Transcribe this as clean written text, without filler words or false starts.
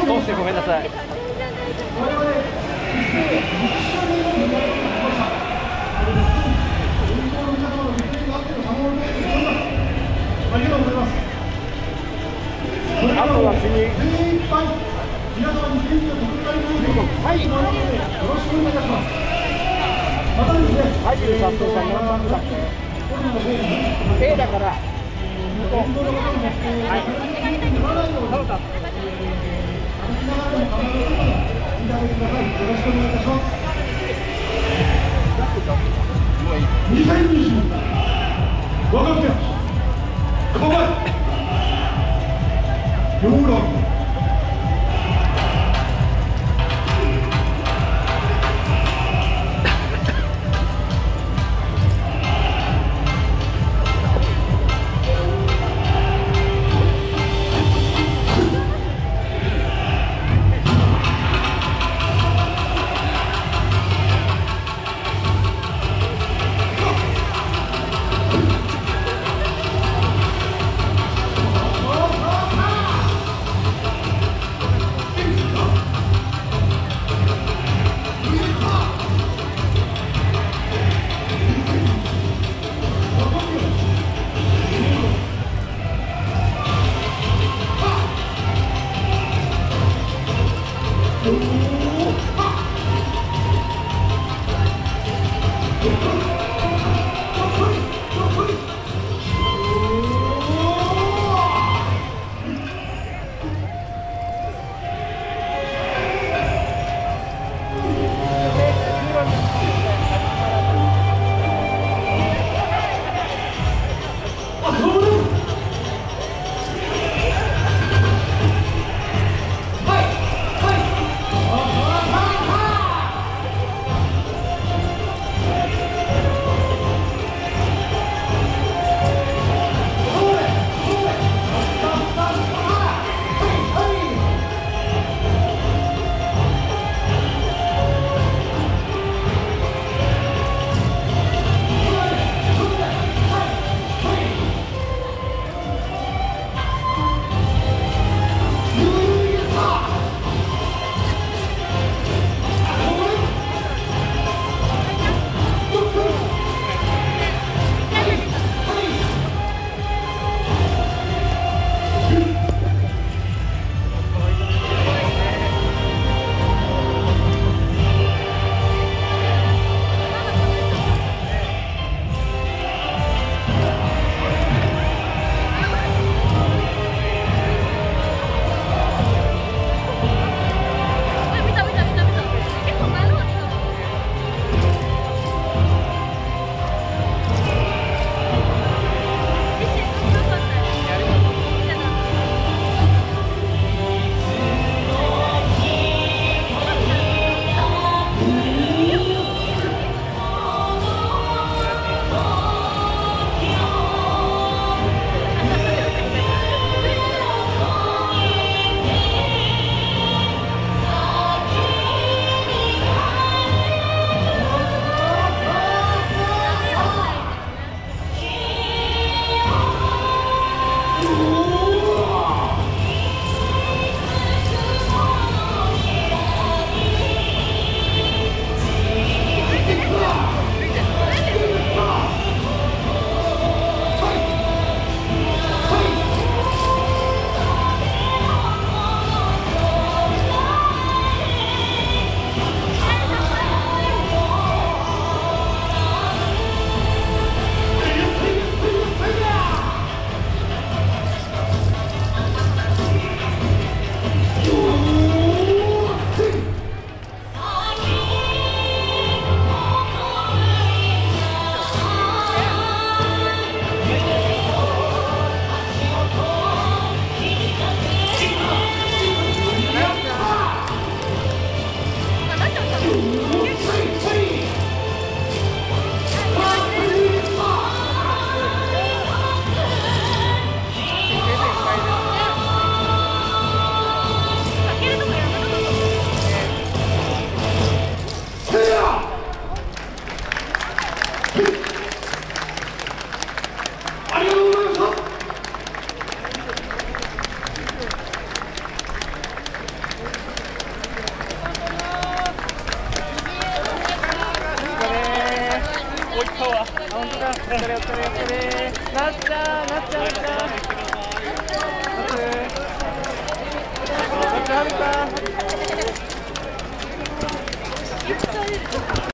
通してごめんなさい。 ありがとうございます。 あとは次。 精一杯皆様に元気を届けられるように、はい、よろしくお願いいたします。またですね。 はい、早速さん4番だ。A だから。向こう。はい。そうだ。 2020我が手構え両ラウンドは。本当だ。お疲れお疲れお疲れ。なっちゃん。なっちゃん。はるか。